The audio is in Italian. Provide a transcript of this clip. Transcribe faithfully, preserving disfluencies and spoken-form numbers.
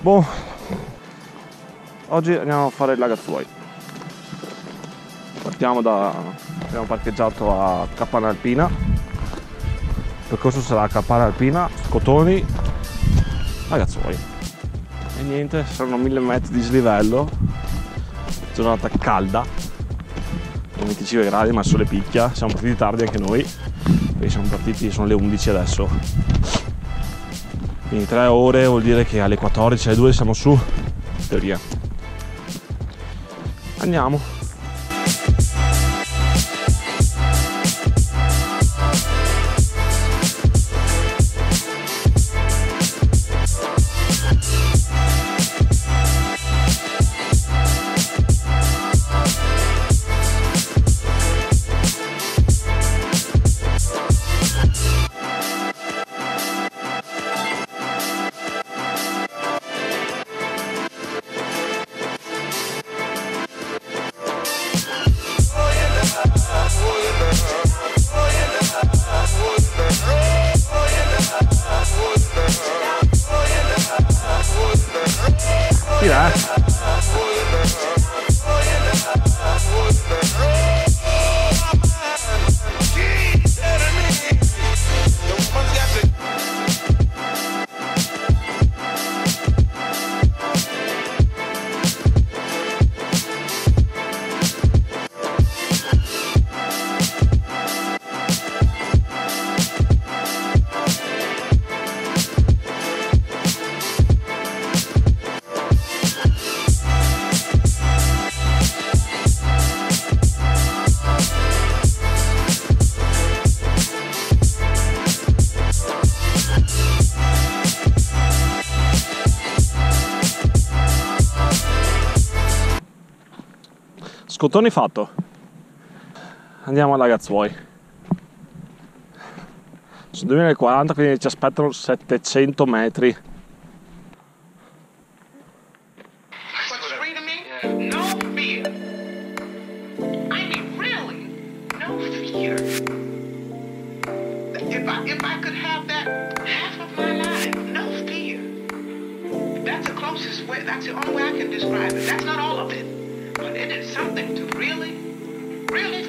Boh, oggi andiamo a fare il Lagazzuoi. Partiamo da... abbiamo parcheggiato a Cappana Alpina. Il percorso sarà Cappana Alpina, Scotoni, Lagazzuoi. E niente, saranno mille metri di slivello. Giornata calda, venticinque gradi, ma il sole picchia. Siamo partiti tardi anche noi, perché siamo partiti, sono le undici adesso. Quindi tre ore vuol dire che alle quattordici, alle due siamo su, in teoria. Andiamo. Tira. Scotoni fatto. Andiamo a Lagazzuoi. Sono duemilaquaranta, quindi ci aspettano settecento metri. That's the only way I can describe it. That's not all of it, but it is something to really, really